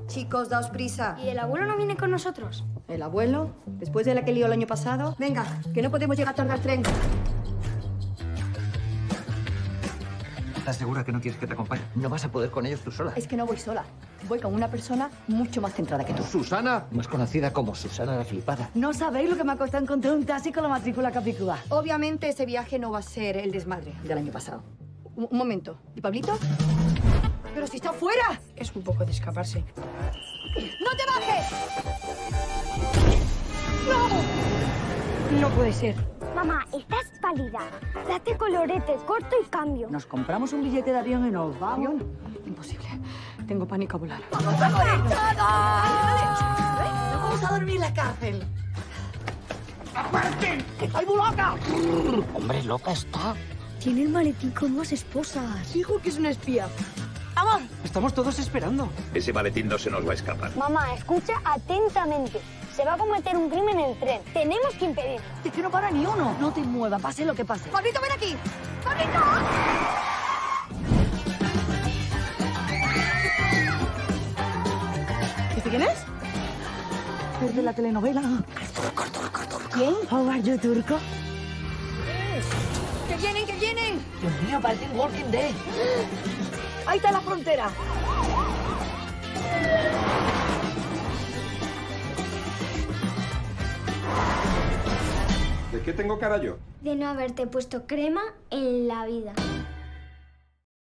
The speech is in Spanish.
Chicos, daos prisa. ¿Y el abuelo no viene con nosotros? ¿El abuelo? Después de la que lió el año pasado. Venga, que no podemos llegar tarde al tren. ¿Estás segura que no quieres que te acompañe? No vas a poder con ellos tú sola. Es que no voy sola. Voy con una persona mucho más centrada que tú. ¿Susana? Más conocida como Susana la Flipada. No sabéis lo que me ha costado encontrar un taxi con la matrícula capicúa. Obviamente ese viaje no va a ser el desmadre del año pasado. Un momento. ¿Y Pablito? ¡Pero si está fuera! Es un poco de escaparse. ¡No te bajes! No puede ser. Mamá, estás pálida. Date colorete, corto y cambio. Nos compramos un billete de avión y nos vamos. ¿Avión? Imposible. Tengo pánico a volar. ¡Vamos a dormir en la cárcel! ¡Aparte! ¡Que estoy muy loca! Hombre, loca está. Tiene el maletín con más esposas. Dijo que es una espía. ¡Vamos! Estamos todos esperando. Ese maletín no se nos va a escapar. Mamá, escucha atentamente. Se va a cometer un crimen en el tren. Tenemos que impedirlo. Es que no para ni uno. No te muevas, pase lo que pase. ¡Pablito, ven aquí! ¡Pablito! ¿Este quién es? Es de la telenovela. ¿Quién? How are you, turco? ¡Que vienen, que vienen! Dios mío, parece un Walking Dead. Ahí está la frontera. ¿De qué tengo cara yo? De no haberte puesto crema en la vida.